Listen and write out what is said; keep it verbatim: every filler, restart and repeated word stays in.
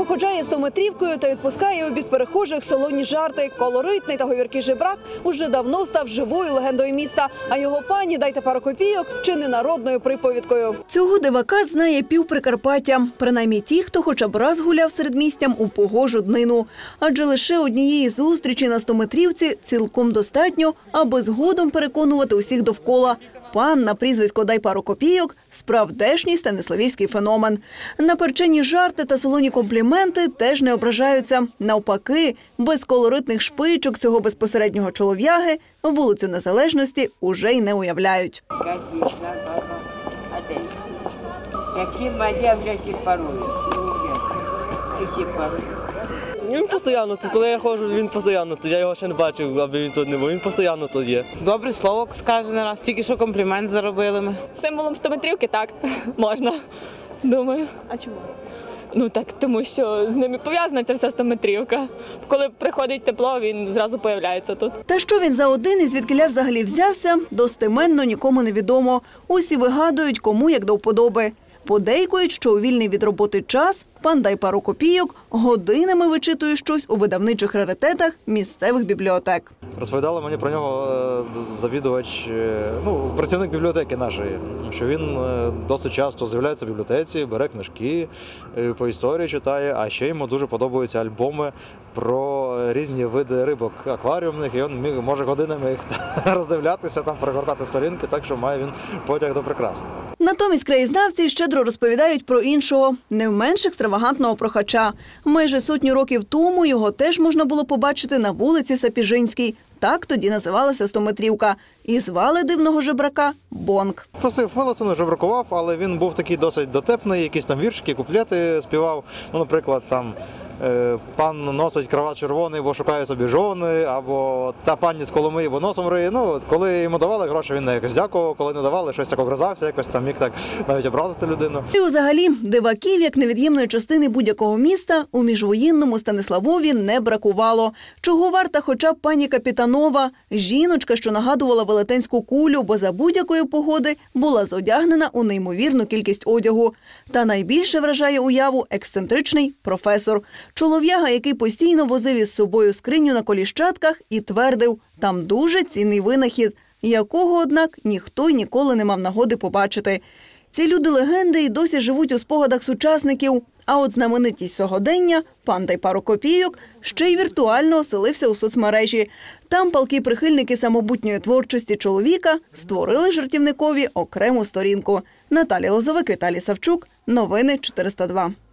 походжає стометрівкою та відпускає у бік перехожих солоні жарти. Колоритний та говіркий жебрак уже давно став живою легендою міста, а його пані «Дайте пару копійок» чи не народною приповідкою. Цього дивака знає пів Прикарпаття, принаймні ті, хто хоча б раз гуляв середмістям у погожу днину. Адже лише однієї зустрічі на стометрівці цілком достатньо, аби згодом переконувати усіх довкола. Пан на прізвисько «Дай пару копійок» – справдешній станиславівський феномен. На перчені жарти та солоні компліменти теж не ображаються. Навпаки, без колоритних шпичок цього безпосереднього чолов'яги вулицю Незалежності уже й не уявляють. Яка смішна баба, а де? Які мадя вже всіх парують. І всіх парують. Він постійно тут, коли я ходжу, він постійно тут. Я його ще не бачив, аби він тут не був. Він постійно тут є. Добре слово скаже не раз, тільки що комплімент заробили ми. Символом стометрівки так, можна, думаю. А чому? Ну так, тому що з ними пов'язана ця вся стометрівка. Коли приходить тепло, він зразу появляється тут. Та що він за один і звідкиля взагалі взявся, достеменно нікому не відомо. Усі вигадують, кому як до вподоби. Подейкують, що у вільний від роботи час пан «Дай пару копійок» годинами вичитує щось у видавничих раритетах місцевих бібліотек. Розповідали мені про нього завідувач, ну, працівник бібліотеки нашої, що він досить часто з'являється в бібліотеці, бере книжки, по історії читає, а ще йому дуже подобаються альбоми про різні види рибок акваріумних, і він може годинами їх роздивлятися, там перегортати сторінки, так що має він потяг до прекрасного. Натомість краєзнавці щедро розповідають про іншого, не менш екстравагантного прохача. Майже сотню років тому його теж можна було побачити на вулиці Сапіжинській. Так тоді називалася стометрівка. І звали дивного жебрака Бонк. Просив милостину, жебракував, але він був такий досить дотепний, якісь там віршики, куплети співав. Ну, наприклад, там «Пан носить крават червоний, бо шукає собі жони», або «Та пані з Коломиї, бо носом риє». Ну, коли йому давали гроші, він якось дякував, коли не давали, щось так огризався, якось там міг так навіть образити людину. І взагалі, диваків, як невід'ємної частини будь-якого міста, у міжвоєнному Станиславові не бракувало. Чого варта хоча б пані Капітанова, жіночка, що нагадувала велетенську кулю, бо за будь-якої погоди була зодягнена у неймовірну кількість одягу. Та найбільше вражає уяву ексцентричний професор. Чолов'яга, який постійно возив із собою скриню на коліщатках і твердив, там дуже цінний винахід, якого, однак, ніхто й ніколи не мав нагоди побачити. Ці люди-легенди й досі живуть у спогадах сучасників, а от знаменитість сьогодення, пан «Дай пару копійок», ще й віртуально оселився у соцмережі. Там палкі прихильники самобутньої творчості чоловіка створили жартівникові окрему сторінку. Наталія Лозовик, Віталій Савчук. Новини чотириста два.